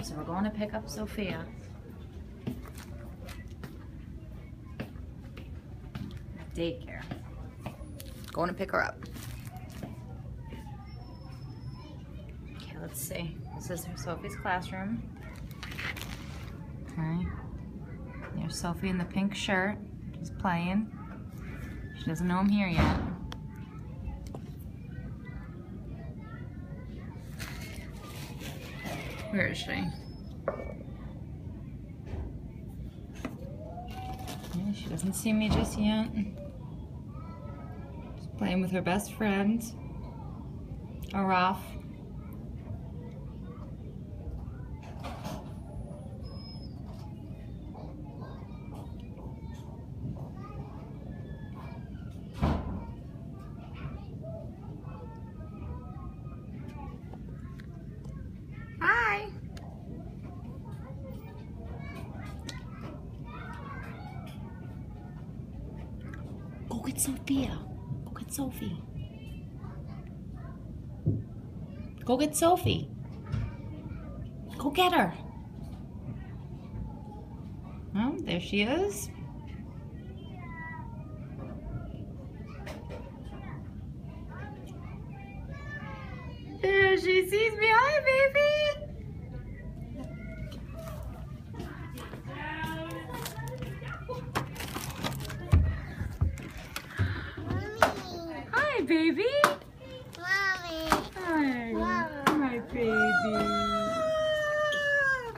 So we're going to pick up Sophia at daycare. Going to pick her up. Okay, let's see. This is Sophie's classroom. Okay. There's Sophie in the pink shirt. She's playing. She doesn't know I'm here yet. Where is she? Yeah, she doesn't see me just yet. She's playing with her best friend, Araf. Hi. Go get Sophia. Go get Sophie. Go get Sophie. Go get her. Oh, there she is. There she sees me. Hi, baby. Hi, baby.